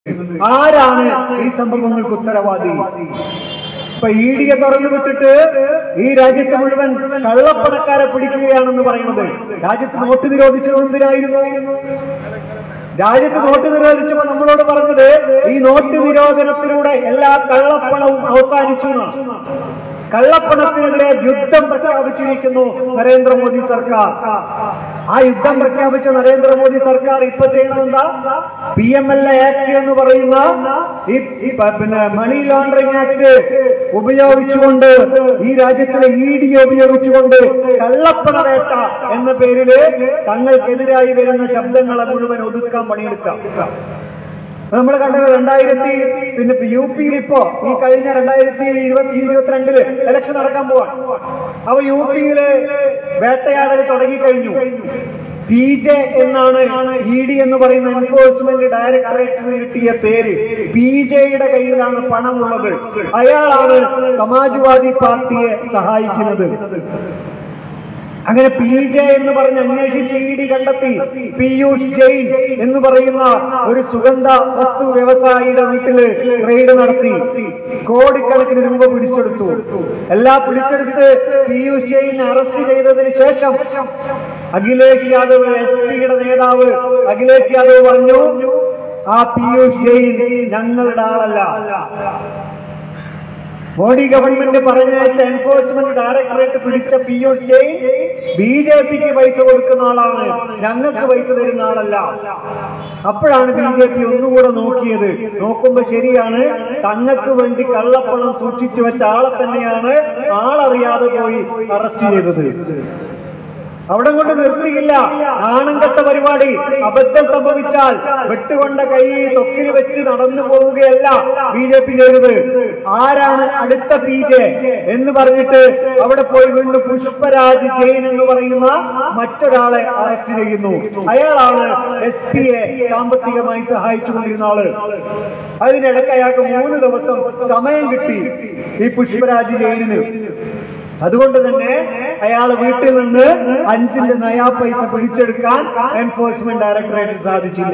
ആരാണ് ഈ സംഭവങ്ങൾക്ക് ഉത്തരവാദി? ഇപ്പൊ ED തുറന്നു വിട്ടിട്ട് ഈ രാജ്യത്ത് മുഴുവൻ കള്ളപ്പണക്കാരെ പിടിക്കുകയാണെന്ന് പറയുന്നത്. രാജ്യത്ത് നോട്ട് നിരോധിച്ചത് എന്തിനായിരുന്നു? രാജ്യത്ത് നോട്ട് നിരോധിച്ചപ്പോൾ നമ്മളോട് പറഞ്ഞത് ഈ നോട്ട് നിരോധനത്തിലൂടെ എല്ലാ കള്ളപ്പണവും അവസാനിച്ചു. കള്ളപ്പണത്തിനെതിരെ യുദ്ധം പ്രഖ്യാപിച്ചിരിക്കുന്നു നരേന്ദ്രമോദി സർക്കാർ. ആ യുദ്ധം പ്രഖ്യാപിച്ച നരേന്ദ്രമോദി സർക്കാർ ഇപ്പൊ ചെയ്യുന്നതെന്താ? PMLA ആക്ട് എന്ന് പറയുന്ന പിന്നെ മണി ലോണ്ടറിംഗ് ആക്ട് ഉപയോഗിച്ചുകൊണ്ട് ഈ രാജ്യത്തിലെ ED ഉപയോഗിച്ചുകൊണ്ട് കള്ളപ്പണ വേട്ട എന്ന പേരില് തങ്ങൾക്കെതിരായി വരുന്ന ശബ്ദങ്ങളെ മുഴുവൻ ഒതുക്കാൻ പണിയെടുക്കാം. നമ്മൾ കണ്ടത് 2000 UP ഇപ്പോ ഈ കഴിഞ്ഞ 2022 ഇലക്ഷൻ നടക്കാൻ പോവാണ്. അപ്പൊ UP വേട്ടയാടൽ തുടങ്ങിക്കഴിഞ്ഞു. PJ എന്നാണ് ED എന്ന് പറയുന്ന എൻഫോഴ്സ്മെന്റ് ഡയറക്ടറേറ്റിന് കിട്ടിയ പേര്. PJയുടെ കയ്യിലാണ് പണമുള്ളത്. അയാളാണ് സമാജ്വാദി പാർട്ടിയെ സഹായിക്കുന്നത്. അങ്ങനെ PJ എന്ന് പറഞ്ഞ് അന്വേഷിച്ച് ED കണ്ടെത്തി. പീയൂഷ് ജെയിൻ എന്ന് പറയുന്ന ഒരു സുഗന്ധ വസ്തു വ്യവസായിയുടെ വീട്ടില് റെയ്ഡ് നടത്തി. കോടിക്കണക്കിന് രൂപ പിടിച്ചെടുത്തു. എല്ലാം പിടിച്ചെടുത്ത് പീയൂഷ് ജെയിനെ അറസ്റ്റ് ചെയ്തതിന് ശേഷം അഖിലേഷ് യാദവ്, SP-യുടെ നേതാവ് അഖിലേഷ് യാദവ് പറഞ്ഞു, ആ പീയൂഷ് ജെയിൻ ഞങ്ങളുടെ ആളല്ല. മോഡി ഗവൺമെന്റ് പറഞ്ഞയച്ച എൻഫോഴ്സ്മെന്റ് ഡയറക്ടറേറ്റ് പിടിച്ച പീയൂഷ് ജെയിൻ BJPക്ക് പൈസ കൊടുക്കുന്ന ആളാണ്, ഞങ്ങൾക്ക് പൈസ തരുന്ന ആളല്ല. അപ്പോഴാണ് BJP ഒന്നുകൂടെ നോക്കിയത്. നോക്കുമ്പോ ശരിയാണ്, തങ്ങൾക്ക് വേണ്ടി കള്ളപ്പണം സൂക്ഷിച്ചു വെച്ച ആളെ തന്നെയാണ് ആളറിയാതെ പോയി അറസ്റ്റ് ചെയ്തത്. അവിടെ കൊണ്ട് നിർത്തിയില്ല. നാണം കെട്ട പരിപാടി. അബദ്ധം സംഭവിച്ചാൽ വെട്ടുകൊണ്ട കൈ തൊക്കിൽ വെച്ച് നടന്നു പോവുകയല്ല BJP ചെയ്തത്. ആരാണ് അടുത്ത PJ എന്ന് പറഞ്ഞിട്ട് അവിടെ പോയി വീണ്ടും പുഷ്പരാജ് ജെയിൻ എന്ന് പറയുന്ന മറ്റൊരാളെ അറസ്റ്റ് ചെയ്യുന്നു. അയാളാണ് SP-യെ സാമ്പത്തികമായി സഹായിച്ചുകൊണ്ടിരുന്ന ആള്. അതിനിടയ്ക്ക് അയാൾക്ക് 3 ദിവസം സമയം കിട്ടി ഈ പുഷ്പരാജ് ജെയിനിന്. അതുകൊണ്ട് തന്നെ അയാൾ വീട്ടിൽ നിന്ന് 5 നയാ പൈസ പിടിച്ചെടുക്കാൻ എൻഫോഴ്സ്മെന്റ് ഡയറക്ടറേറ്റ് സാധിച്ചില്ല.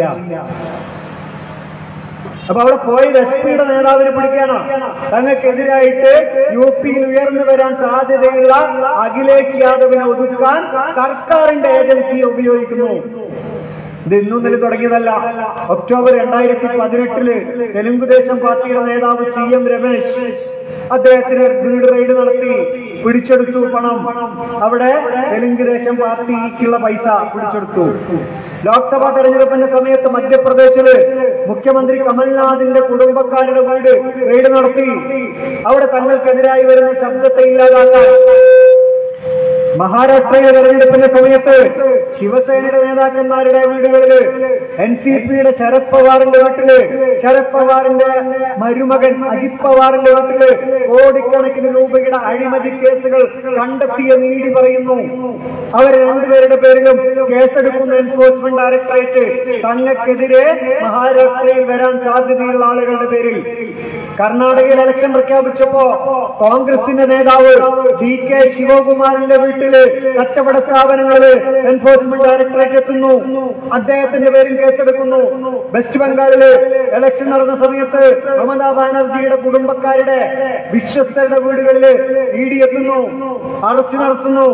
അപ്പൊ അവിടെ പോയത് SP-യുടെ നേതാവിനെ പിടിക്കാനാ. തങ്ങൾക്കെതിരായിട്ട് UP-യിൽ ഉയർന്നു വരാൻ സാധ്യതയുള്ള അഖിലേഷ് യാദവിനെ ഒതുക്കാൻ സർക്കാരിന്റെ ഏജൻസിയെ ഉപയോഗിക്കുന്നു. ഇത് ഇന്നും തുടങ്ങിയതല്ല. ഒക്ടോബർ 2018 തെലുങ്കുദേശം പാർട്ടിയുടെ നേതാവ് CM രമേശ് അദ്ദേഹത്തിന് വീട് റെയ്ഡ് നടത്തി പിടിച്ചെടുത്തു പണം. അവിടെ തെലുങ്കുദേശം പാർട്ടിക്കുള്ള പൈസ പിടിച്ചെടുത്തു. ലോക്സഭാ തെരഞ്ഞെടുപ്പിന്റെ സമയത്ത് മധ്യപ്രദേശില് മുഖ്യമന്ത്രി കമൽനാഥിന്റെ കുടുംബക്കാരുടെ വീട് റെയ്ഡ് നടത്തി. അവിടെ തങ്ങൾക്കെതിരായി വരുന്ന ശബ്ദത്തെ ഇല്ലാതാക്കാൻ. മഹാരാഷ്ട്രയിലെ തെരഞ്ഞെടുപ്പിന്റെ സമയത്ത് ശിവസേനയുടെ നേതാക്കന്മാരുടെ വീടുകളില്, NCPയുടെ ശരത് പവാറിന്റെ വീട്ടില്, ശരത് പവാറിന്റെ മരുമകൻ അജിത് പവാറിന്റെ വീട്ടില് കോടിക്കണക്കിന് രൂപയുടെ അഴിമതി കേസുകൾ കണ്ടെത്തിയെന്ന് ED പറയുന്നു. അവർ രണ്ടുപേരുടെ പേരിലും കേസെടുക്കുന്ന എൻഫോഴ്സ്മെന്റ് ഡയറക്ടറേറ്റ് തങ്ങൾക്കെതിരെ മഹാരാഷ്ട്രയിൽ വരാൻ സാധ്യതയുള്ള ആളുകളുടെ പേരിൽ. കർണാടകയിൽ ഇലക്ഷൻ പ്രഖ്യാപിച്ചപ്പോ കോൺഗ്രസിന്റെ നേതാവ് DK ശിവകുമാറിന്റെ വീട്ടില് കച്ചവട സ്ഥാപനങ്ങളില് എൻഫോഴ്സ്മെന്റ് ഡയറക്ടറേറ്റ് എത്തുന്നു. അദ്ദേഹത്തിന്റെ പേരിൽ കേസെടുക്കുന്നു. വെസ്റ്റ് ബംഗാളില് ഇലക്ഷൻ നടന്ന സമയത്ത് മമതാ ബാനർജിയുടെ കുടുംബക്കാരുടെ വിശ്വസ്തരുടെ വീടുകളില് ED എത്തുന്നു, അറസ്റ്റ് നടത്തുന്നു.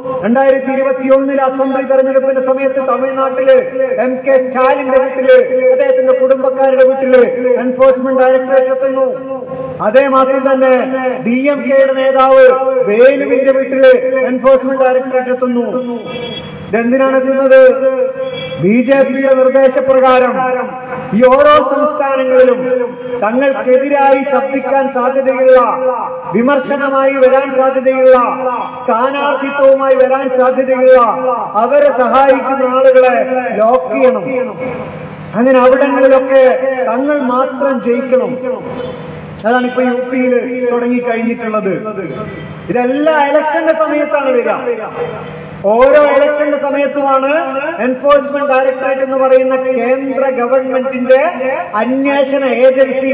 2021 അസംബ്ലി തെരഞ്ഞെടുപ്പിന്റെ സമയത്ത് തമിഴ്നാട്ടില് MK സ്റ്റാലിന്റെ വീട്ടില്, അദ്ദേഹത്തിന്റെ കുടുംബക്കാരുടെ വീട്ടില് എൻഫോഴ്സ്മെന്റ് ഡയറക്ടറേറ്റ് എത്തുന്നു. അതേ മാസം തന്നെ DMKയുടെ നേതാവ് വേലുവിന്റെ വീട്ടില് എൻഫോഴ്സ്മെന്റ് ഡയറക്ടറേറ്റ് എത്തുന്നു. ഇതെന്തിനാണ് എത്തുന്നത്? BJPയുടെ നിർദ്ദേശപ്രകാരം ഈ ഓരോ സംസ്ഥാനങ്ങളിലും തങ്ങൾക്കെതിരായി ശബ്ദിക്കാൻ സാധ്യതയുള്ള, വിമർശനമായി വരാൻ സാധ്യതയുള്ള, സ്ഥാനാർത്ഥിത്വവുമായി വരാൻ സാധ്യതയുള്ള അവരെ സഹായിക്കുന്ന ആളുകളെ ലോക്ക് ചെയ്യണം. അങ്ങനെ അവിടങ്ങളിലൊക്കെ തങ്ങൾ മാത്രം ജയിക്കണം. അതാണ് ഇപ്പൊ UP-യിൽ തുടങ്ങിക്കഴിഞ്ഞിട്ടുള്ളത്. ഇതെല്ലാം ഇലക്ഷന്റെ സമയത്താണ് വരിക. ഓരോ ഇലക്ഷന്റെ സമയത്തുമാണ് എൻഫോഴ്സ്മെന്റ് ഡയറക്ടറേറ്റ് എന്ന് പറയുന്ന കേന്ദ്ര ഗവൺമെന്റിന്റെ അന്വേഷണ ഏജൻസി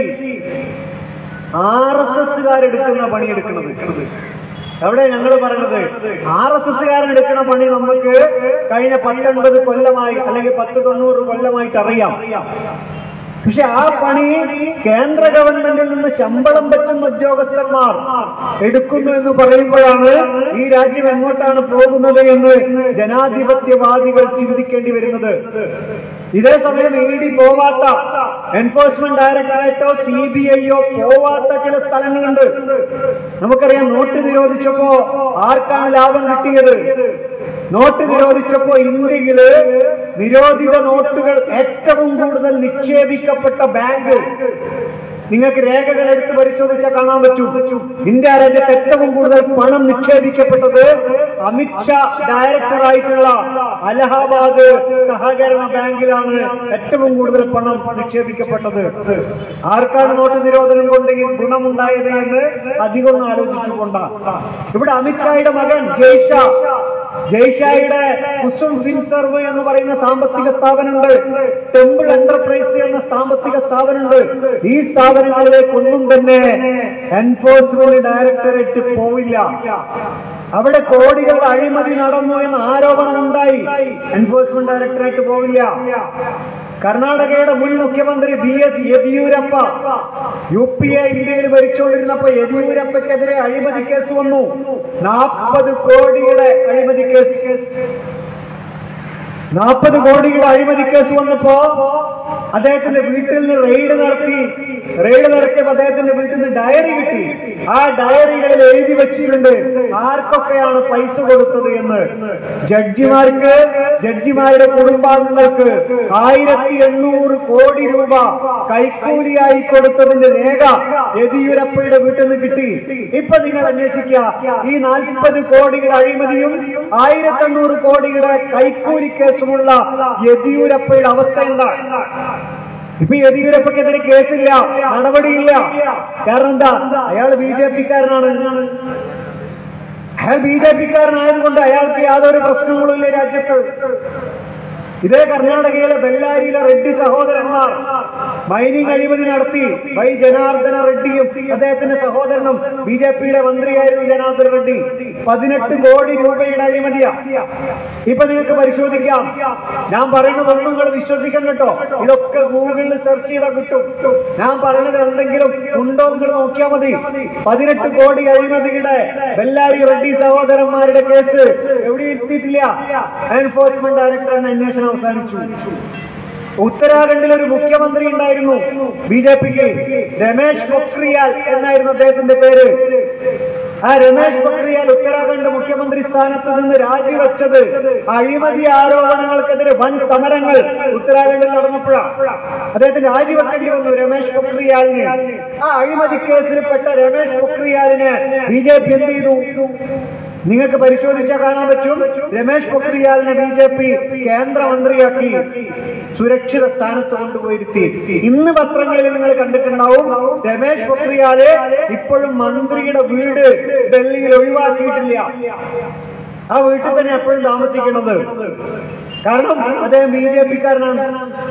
RSSകാരെടുക്കുന്ന പണിയെടുക്കുന്നത്. അവിടെ ഞങ്ങൾ പറഞ്ഞത് RSSകാരൻ എടുക്കുന്ന പണി നമുക്ക് കഴിഞ്ഞ 19 കൊല്ലമായി അല്ലെങ്കിൽ 10-90 കൊല്ലമായിട്ട് അറിയാം. പക്ഷെ ആ പണി കേന്ദ്ര ഗവൺമെന്റിൽ നിന്ന് ശമ്പളം പറ്റുന്ന ഉദ്യോഗസ്ഥന്മാർ എടുക്കുന്നു എന്ന് പറയുമ്പോഴാണ് ഈ രാജ്യം എങ്ങോട്ടാണ് പോകുന്നത് എന്ന് ജനാധിപത്യവാദികൾ ചിന്തിക്കേണ്ടി വരുന്നത്. ഇതേ സമയം ED പോവാത്ത, എൻഫോഴ്സ്മെന്റ് ഡയറക്ടറേറ്റോ CBIയോ പോവാത്ത ചില സ്ഥലങ്ങളുണ്ട്. നമുക്കറിയാം, നോട്ട് നിരോധിച്ചപ്പോ ആർക്കാണ് ലാഭം കിട്ടിയത്? നോട്ട് നിരോധിച്ചപ്പോ ഇന്ത്യയില് നിരോധിത നോട്ടുകൾ ഏറ്റവും കൂടുതൽ നിക്ഷേപിക്കപ്പെട്ട ബാങ്ക്, നിങ്ങൾക്ക് രേഖകൾ എടുത്ത് പരിശോധിച്ചാൽ കാണാൻ പറ്റും. ഇന്ത്യ രാജ്യത്ത് ഏറ്റവും കൂടുതൽ പണം നിക്ഷേപിക്കപ്പെട്ടത് അമിത്ഷാ ഡയറക്ടറായിട്ടുള്ള അലഹാബാദ് സഹകരണ ബാങ്കിലാണ് ഏറ്റവും കൂടുതൽ പണം നിക്ഷേപിക്കപ്പെട്ടത്. ആർക്കാണ് നോട്ട് നിരോധനം കൊണ്ട് ഗുണമുണ്ടായത് എന്ന് അധികം ആലോചിച്ചുകൊണ്ട ഇവിടെ അമിത്ഷായുടെ മകൻ ജയ്ഷായുടെ കുസും ഫിൻസർവ് എന്ന് പറയുന്ന സാമ്പത്തിക സ്ഥാപനമുണ്ട്, ടെമ്പിൾ എന്റർപ്രൈസ് എന്ന സാമ്പത്തിക സ്ഥാപനമുണ്ട്. ഈ സ്ഥാപനങ്ങളിലേക്കൊന്നും തന്നെ എൻഫോഴ്സ്മെന്റ് ഡയറക്ടറേറ്റ് പോവില്ല. അവിടെ കോടികൾ അഴിമതി നടന്നു എന്ന ആരോപണമുണ്ടായി, എൻഫോഴ്സ്മെന്റ് ഡയറക്ടറേറ്റ് പോവില്ല. കർണാടകയുടെ മുൻ മുഖ്യമന്ത്രി BS യെദ്യൂരപ്പ UPA ഇന്ത്യയിൽ ഭരിച്ചുകൊണ്ടിരുന്നപ്പോ യെദ്യൂരപ്പയ്ക്കെതിരെ അഴിമതി കേസ് വന്നു. 40 കോടിയുടെ അഴിമതി കേസ്. 40 കോടിയുടെ അഴിമതി കേസ് വന്നപ്പോ അദ്ദേഹത്തിന്റെ വീട്ടിൽ നിന്ന് റെയ്ഡ് നടത്തിയപ്പോ അദ്ദേഹത്തിന്റെ വീട്ടിൽ നിന്ന് ഡയറി കിട്ടി. ആ ഡയറികളിൽ എഴുതി വെച്ചിട്ടുണ്ട് ആർക്കൊക്കെയാണ് പൈസ കൊടുത്തത് എന്ന്. ജഡ്ജിമാരുടെ കുടുംബാംഗങ്ങൾക്ക് 1800 കോടി രൂപ കൈക്കൂലിയായി കൊടുത്തതിന്റെ രേഖ യെദ്യൂരപ്പയുടെ വീട്ടിൽ നിന്ന് കിട്ടി. ഇപ്പൊ നിങ്ങൾ അന്വേഷിക്കുക, ഈ 40 കോടിയുടെ അഴിമതിയും 1800 കോടിയുടെ കൈക്കൂലി കേസുമുള്ള യെദ്യൂരപ്പയുടെ അവസ്ഥ എന്താ? ഇപ്പൊ യെദ്യൂരപ്പക്കെതിരെ കേസില്ല, നടപടിയില്ല. കാരണം എന്താ? അയാൾ BJPക്കാരനാണ്. അയാൾ BJPക്കാരനായതുകൊണ്ട് അയാൾക്ക് യാതൊരു പ്രശ്നങ്ങളും ഇല്ല രാജ്യത്ത്. ഇതേ കർണാടകയിലെ ബെല്ലാരിയിലെ റെഡ്ഡി സഹോദരന്മാർ മൈനിങ് അഴിമതി നടത്തി. വൈ ജനാർദ്ദന റെഡ്ഡിയും അദ്ദേഹത്തിന്റെ സഹോദരനും BJPയുടെ മന്ത്രിയായിരുന്നു ജനാർദ്ദന റെഡ്ഡി. 18 കോടി രൂപയുടെ അഴിമതിയാ. ഇപ്പൊ നിങ്ങൾക്ക് പരിശോധിക്കാം. ഞാൻ പറയുന്നതൊന്നും നിങ്ങൾ വിശ്വസിക്കണം കേട്ടോ, ഇതൊക്കെ ഗൂഗിളിൽ സെർച്ച് ചെയ്താൽ കിട്ടും. ഞാൻ പറയുന്നത് എന്തെങ്കിലും ഉണ്ടോ നിങ്ങൾ നോക്കിയാൽ മതി. 18 കോടി അഴിമതിയുടെ ബെല്ലാരി റെഡ്ഡി സഹോദരന്മാരുടെ കേസ് എവിടെ എത്തിയിട്ടില്ല. എൻഫോഴ്സ്മെന്റ് ഡയറക്ടറാണ് അന്വേഷണം അവസാനിച്ചു. ഉത്തരാഖണ്ഡിൽ ഒരു മുഖ്യമന്ത്രി ഉണ്ടായിരുന്നു BJPക്ക്, രമേശ് പൊഖ്രിയാൽ എന്നായിരുന്നു അദ്ദേഹത്തിന്റെ പേര്. ആ രമേശ് പൊഖ്രിയാൽ ഉത്തരാഖണ്ഡ് മുഖ്യമന്ത്രി സ്ഥാനത്ത് നിന്ന് രാജിവെച്ചത് അഴിമതി ആരോപണങ്ങൾക്കെതിരെ വൻ സമരങ്ങൾ ഉത്തരാഖണ്ഡിൽ നടന്നപ്പോഴാണ് അദ്ദേഹത്തിന് രാജിവെക്കേണ്ടി വന്നു രമേശ് പൊഖ്രിയാലിന്. ആ അഴിമതി കേസിൽപ്പെട്ട രമേശ് പൊഖ്രിയാലിന് BJP എന്ത് ചെയ്തു? നിങ്ങൾക്ക് പരിശോധിച്ചാൽ കാണാൻ പറ്റും. രമേശ് പൊഖ്രിയാലിനെ BJP കേന്ദ്രമന്ത്രിയാക്കി സുരക്ഷിത സ്ഥാനത്ത് കൊണ്ടുപോയിരുത്തി. ഇന്ന് പത്രങ്ങളിൽ നിങ്ങൾ കണ്ടിട്ടുണ്ടാവും, രമേശ് പൊഖ്രിയാല് ഇപ്പോഴും മന്ത്രിയുടെ വീട് ഡൽഹിയിൽ ഒഴിവാക്കിയിട്ടില്ല. ആ വീട്ടിൽ തന്നെ എപ്പോഴും താമസിക്കുന്നത്. കാരണം അദ്ദേഹം BJPക്കാരനാണ്.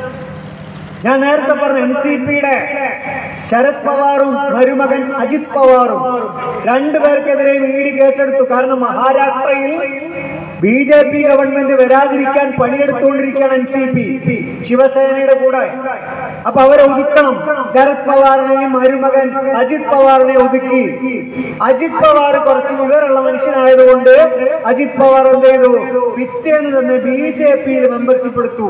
ഞാൻ നേരത്തെ പറഞ്ഞ NCPയുടെ ശരത് പവാറും മരുമകൻ അജിത് പവാറും രണ്ടുപേർക്കെതിരെയും ED കേസെടുത്തു. കാരണം മഹാരാഷ്ട്രയിൽ BJP ഗവൺമെന്റ് വരാതിരിക്കാൻ പണിയെടുത്തുകൊണ്ടിരിക്കുകയാണ് NCP ശിവസേനയുടെ കൂടെ. അപ്പൊ അവരെ ഒതുക്കണം. ശരത് പവാറിനെയും മരുമകൻ അജിത് പവാറിനെ ഒതുക്കി. അജിത് പവാർ കുറച്ച് വിവരമുള്ള മനുഷ്യനായതുകൊണ്ട് അജിത് പവാർ എന്ത് ചെയ്തു? പിറ്റേന്ന് തന്നെ BJPയിൽ മെമ്പർഷിപ്പ് എടുത്തു.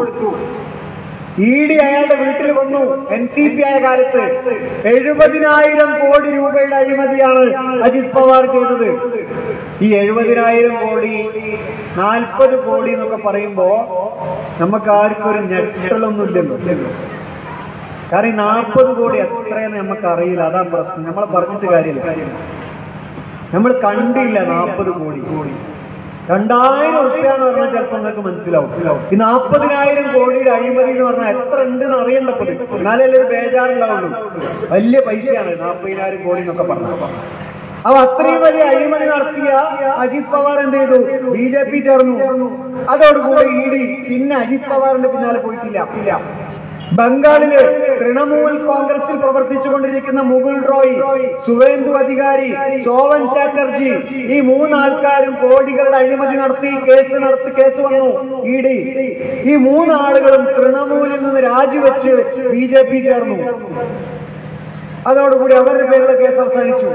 ED അയാളുടെ വീട്ടിൽ വന്നു. NCP ആയ കാലത്ത് 70,000 കോടി രൂപയുടെ അഴിമതിയാണ് അജിത് പവാർ ചെയ്തത്. ഈ 70,000 കോടി 40 കോടി എന്നൊക്കെ പറയുമ്പോ നമുക്ക് ആർക്കും ഒരു ഞെട്ടലൊന്നുമില്ലല്ലോ. കാരണം 40 കോടി എത്രയെന്ന് നമുക്ക് അറിയില്ല. അതാ പ്രശ്നം. നമ്മളെ പറഞ്ഞിട്ട് കാര്യമില്ല. നമ്മൾ കണ്ടില്ല 40 കോടി. 2000 റുപ്യ എന്ന് പറഞ്ഞാൽ ചിലപ്പോൾ നിങ്ങൾക്ക് മനസ്സിലാവും. ഈ 40,000 കോടിയുടെ അഴിമതി എന്ന് പറഞ്ഞാൽ എത്ര ഉണ്ടെന്ന് അറിയണ്ടപ്പോൾ എന്നാലല്ലേ ഒരു ബേജാറുണ്ടാവുള്ളൂ. വലിയ പൈസയാണ് 40,000 കോടി എന്നൊക്കെ പറഞ്ഞത്. അപ്പൊ അത്രയും വലിയ അഴിമതി നടത്തിയ അജിത് പവാർ എന്ത് ചെയ്തു? BJP ചേർന്നു. അതോടുകൂടി ED പിന്നെ അജിത് പവാറിന്റെ പിന്നാലെ പോയിട്ടില്ല. ബംഗാളില് തൃണമൂൽ കോൺഗ്രസിൽ പ്രവർത്തിച്ചുകൊണ്ടിരിക്കുന്ന മുകുൾ റോയ്, സുവേന്ദു അധികാരി, സോവൻ ചാറ്റർജി, ഈ മൂന്നാൾക്കാരും കോടികളുടെ അഴിമതി നടത്തി കേസ് വന്നു ഇഡി. ഈ മൂന്നാളുകളും തൃണമൂലിൽ നിന്ന് രാജിവെച്ച് BJP ചേർന്നു. അതോടുകൂടി അവരുടെ പേരിലുള്ള കേസ് അവസാനിച്ചു.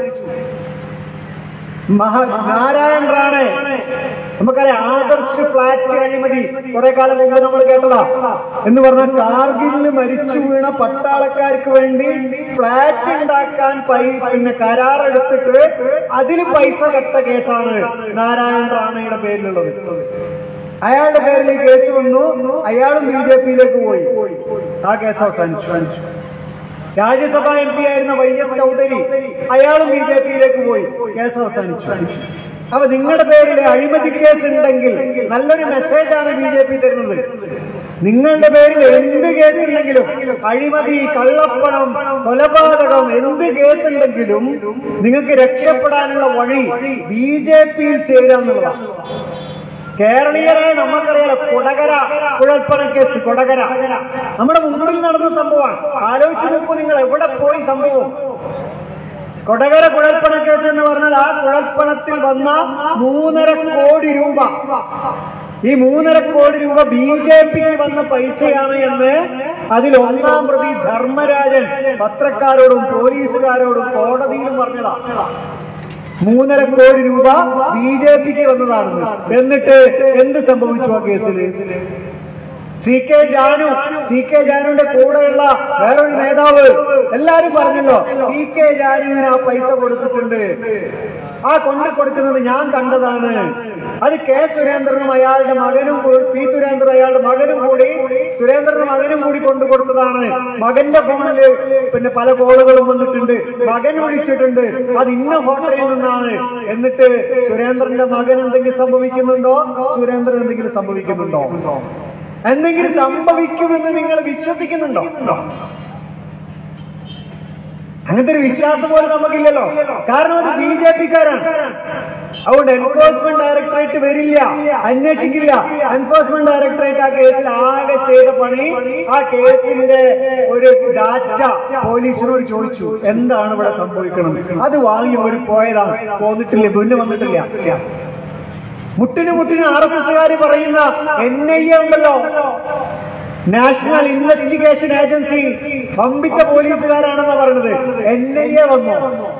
നാരായൺ റാണെ, നമുക്കറിയാം, ആദർശ് ഫ്ലാറ്റ് അഴിമതി കുറെ കാലം മുമ്പ് നമ്മൾ കേട്ടതാ. എന്ന് പറഞ്ഞാൽ കാർഗിലിൽ മരിച്ചു വീണ പട്ടാളക്കാർക്ക് വേണ്ടി ഫ്ലാറ്റ് ഉണ്ടാക്കാൻ കരാറെടുത്തിട്ട് അതിന് പൈസ കെട്ട കേസാണ് നാരായൺ റാണയുടെ പേരിലുള്ളത്. അയാളുടെ പേരിൽ ഈ കേസ് വന്നു. അയാളും BJPയിലേക്ക് പോയി. ആ കേസ് അവസാനിച്ചു. രാജ്യസഭാ MP ആയിരുന്ന YS ചൗധരി, അയാളും BJPയിലേക്ക് പോയി. കേസ് അവസാനിച്ചു. അപ്പൊ നിങ്ങളുടെ പേരിൽ അഴിമതി കേസ് ഉണ്ടെങ്കിൽ നല്ലൊരു മെസ്സേജാണ് BJP തരുന്നത്. നിങ്ങളുടെ പേരിൽ എന്ത് കേസുണ്ടെങ്കിലും, അഴിമതി, കള്ളപ്പണം, കൊലപാതകം, എന്ത് കേസുണ്ടെങ്കിലും നിങ്ങൾക്ക് രക്ഷപ്പെടാനുള്ള വഴി BJPയിൽ ചേരാന്നുള്ളതാണ്. കേരളീയരായ നമുക്കറിയാലോ, കൊടകര കുഴൽപ്പണ കേസ്. കൊടകര നമ്മുടെ മുമ്പിൽ നടന്ന സംഭവമാണ്. ആലോചിച്ച് നോക്കൂ നിങ്ങൾ, എവിടെ പോയി സംഭവം. കൊടകര കുഴൽപ്പണ കേസ് എന്ന് പറഞ്ഞാൽ ആ കുഴൽപ്പണത്തിൽ വന്ന 3.5 കോടി രൂപ, ഈ 3.5 കോടി രൂപ BJPക്ക് വന്ന പൈസയാണ് എന്ന് അതിൽ ഒന്നാം പ്രതി ധർമ്മരാജൻ പത്രക്കാരോടും പോലീസുകാരോടും കോടതിയിലും പറഞ്ഞതാ. 3.5 കോടി രൂപ BJPക്ക് വന്നതാണെന്ന്. എന്നിട്ട് എന്ത് സംഭവിച്ചു ആ കേസിൽ? CK ജാനുവിന്റെ കൂടെയുള്ള വേറൊരു നേതാവ്, എല്ലാരും പറഞ്ഞല്ലോ CK ജാനുവിന് ആ പൈസ കൊടുത്തിട്ടുണ്ട്. ആ കൊടുക്കുന്നത് ഞാൻ കണ്ടതാണ്. അത് K സുരേന്ദ്രനും അയാളുടെ മകനും, P സുരേന്ദ്രൻ അയാളുടെ മകനും കൂടി, സുരേന്ദ്രന്റെ മകനും കൂടി കൊടുത്തതാണ്. മകന്റെ ഫോണില് പല കോളുകളും വന്നിട്ടുണ്ട്. മകൻ വിളിച്ചിട്ടുണ്ട്, അത് ഇന്ന ഹോട്ടലിൽ നിന്നാണ്. എന്നിട്ട് സുരേന്ദ്രന്റെ മകൻ എന്തെങ്കിലും സംഭവിക്കുന്നുണ്ടോ? സുരേന്ദ്രൻ എന്തെങ്കിലും സംഭവിക്കുന്നുണ്ടോ? എന്തെങ്കിലും സംഭവിക്കുമെന്ന് നിങ്ങൾ വിശ്വസിക്കുന്നുണ്ടോ? അങ്ങനത്തെ ഒരു വിശ്വാസം പോലും നമുക്കില്ലല്ലോ. കാരണം അത് BJPക്കാരാണ്. അതുകൊണ്ട് എൻഫോഴ്സ്മെന്റ് ഡയറക്ടറേറ്റ് വരില്ല, അന്വേഷിക്കില്ല. എൻഫോഴ്സ്മെന്റ് ഡയറക്ടറേറ്റ് ആ കേസിൽ ആകെ ചെയ്ത പണി, ആ കേസിന്റെ ഒരു ഡാറ്റ പോലീസിനോട് ചോദിച്ചു, എന്താണ് ഇവിടെ സംഭവിക്കണം. അത് വാങ്ങി അവർ പോയതാണ്. പോന്നിട്ടില്ല, പിന്നെ വന്നിട്ടില്ല. മുട്ടിന് RSSകാർ പറയുന്ന NIA ഉണ്ടല്ലോ, നാഷണൽ ഇൻവെസ്റ്റിഗേഷൻ ഏജൻസി, പമ്പിച്ച പോലീസുകാരാണെന്നാ പറയുന്നത്. NIA വന്നോ,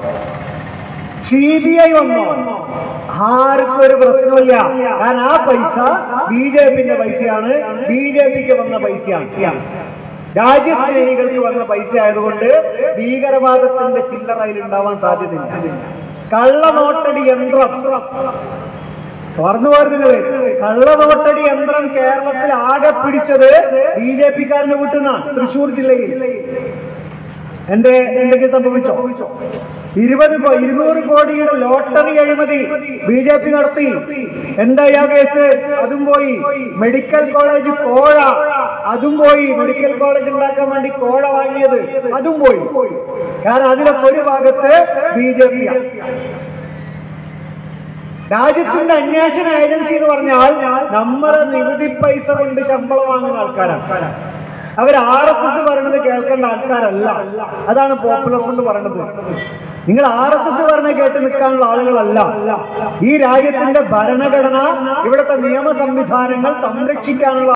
CBI വന്നോ, ആർക്കും ഒരു പ്രശ്നമില്ല. കാരണം ആ പൈസ BJPന്റെ പൈസയാണ്, BJPക്ക് വന്ന പൈസയാണ്. രാജ്യസ്നേഹികൾക്ക് വന്ന പൈസ ആയതുകൊണ്ട് ഭീകരവാദത്തിന്റെ ചില്ലറയിൽ ഉണ്ടാവാൻ സാധ്യതയില്ല. കള്ളനോട്ടടി യന്ത്രം പറഞ്ഞു പോരുന്നത്, കള്ളനോട്ടടി യന്ത്രം കേരളത്തിൽ ആകെ പിടിച്ചത് BJPക്കാരന്റെ വീട്ടിൽ നിന്നാണ്. തൃശ്ശൂർ ജില്ലയിൽ എന്തെങ്കിലും സംഭവിച്ചോ? 200 കോടിയുടെ ലോട്ടറി അഴിമതി BJP നടത്തി. എന്തായി ആ കേസ്? അതും പോയി. മെഡിക്കൽ കോളേജ് കോഴ, അതും പോയി. മെഡിക്കൽ കോളേജ് ഉണ്ടാക്കാൻ വേണ്ടി കോഴ വാങ്ങിയത്, അതും പോയി. കാരണം അതിലൊക്കെ ഒരു ഭാഗത്ത് BJP. രാജ്യത്തിന്റെ അന്വേഷണ ഏജൻസി എന്ന് പറഞ്ഞാൽ നമ്മളെ നികുതി പൈസ കൊണ്ട് ശമ്പളം വാങ്ങുന്ന ആൾക്കാരാണ്. അവർ RSS പറയുന്നത് കേൾക്കേണ്ട ആൾക്കാരല്ല. അതാണ് പോപ്പുലർ ഫ്രണ്ട് പറയുന്നത്. നിങ്ങൾ RSS പറഞ്ഞ കേട്ട് നിൽക്കാനുള്ള ആളുകളല്ല. ഈ രാജ്യത്തിന്റെ ഭരണഘടന, ഇവിടുത്തെ നിയമ സംവിധാനങ്ങൾ സംരക്ഷിക്കാനുള്ള